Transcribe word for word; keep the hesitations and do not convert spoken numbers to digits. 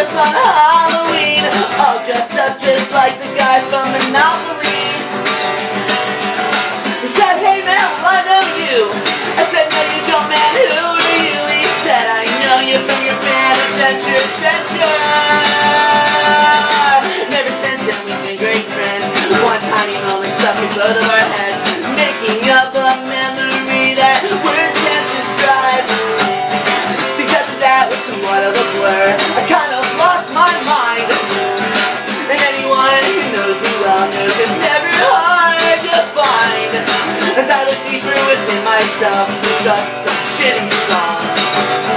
us on Halloween, all dressed up just like the guy from Monopoly. He said, hey man, well I know you. I said, no you don't man, who are you? He said, I know you from your band Adventure Adventure. Ever since then we've been great friends. One tiny moment stuck in both of our heads, making up a memory that words can't describe. Because that was somewhat of a blur, I kind of lost my mind. And anyone who knows me well knows it's never hard to find. As I look deeper within myself, just some shitty songs.